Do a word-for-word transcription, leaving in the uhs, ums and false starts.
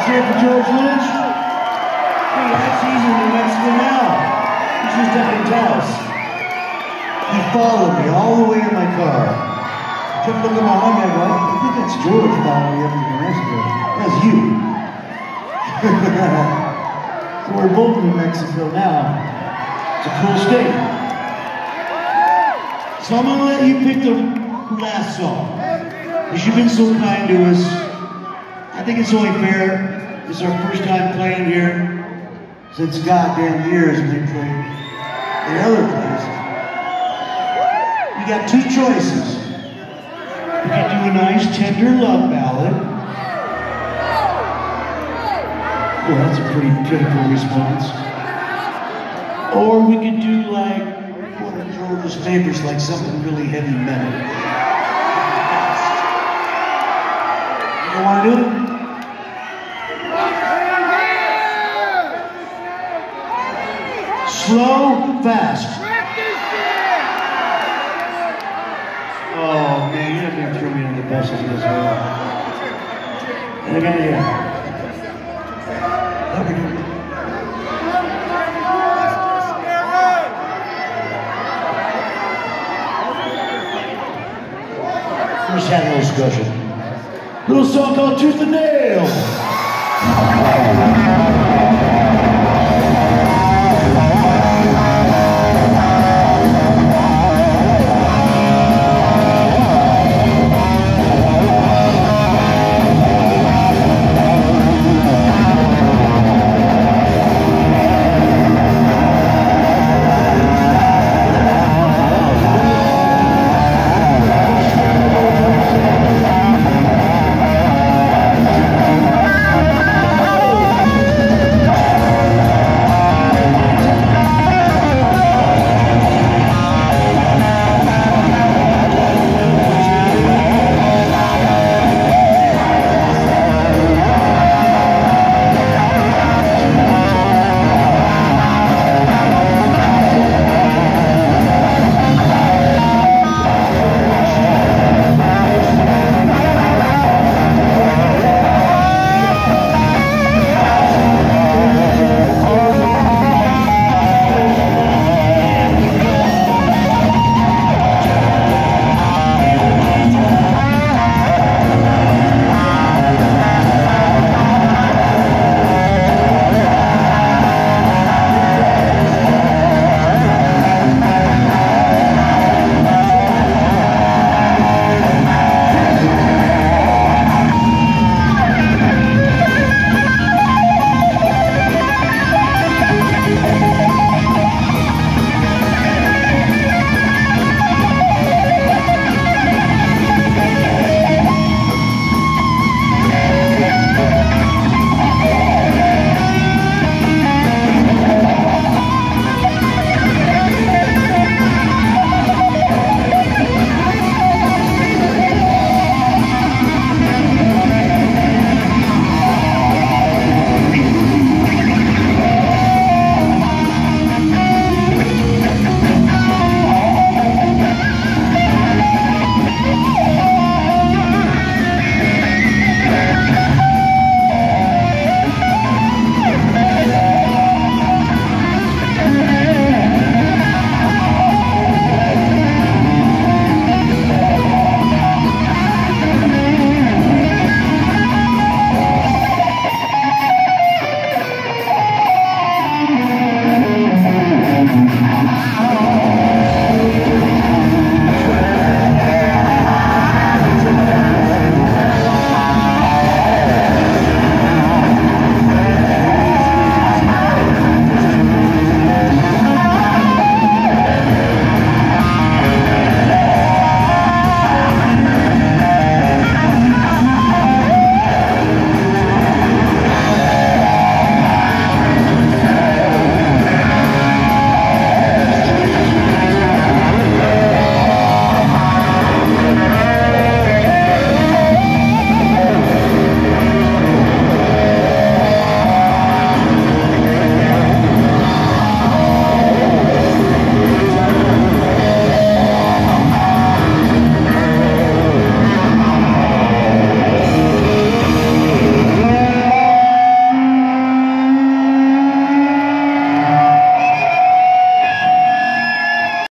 Let's hear it for George Lynch. Hey, that's easy in New Mexico now. He's just down in Dallas. He followed me all the way in my car. I kept looking behind me, I go, I think that's George following me up to New Mexico. That's you. So we're both in New Mexico now. It's a cool state. So I'm gonna let you pick the last song. Because you've been so kind to us. I think it's only fair. It's our first time playing here since goddamn years we played in other places. You got two choices. We can do a nice tender love ballad. Well, that's a pretty pitiful response. Or we could do like one of George's favorites, like something really heavy metal. You want to do it? Slow, fast. Oh man, you're not going to throw me under the bus as well. And again, yeah. Just had a little discussion. Little song called Tooth and Nail.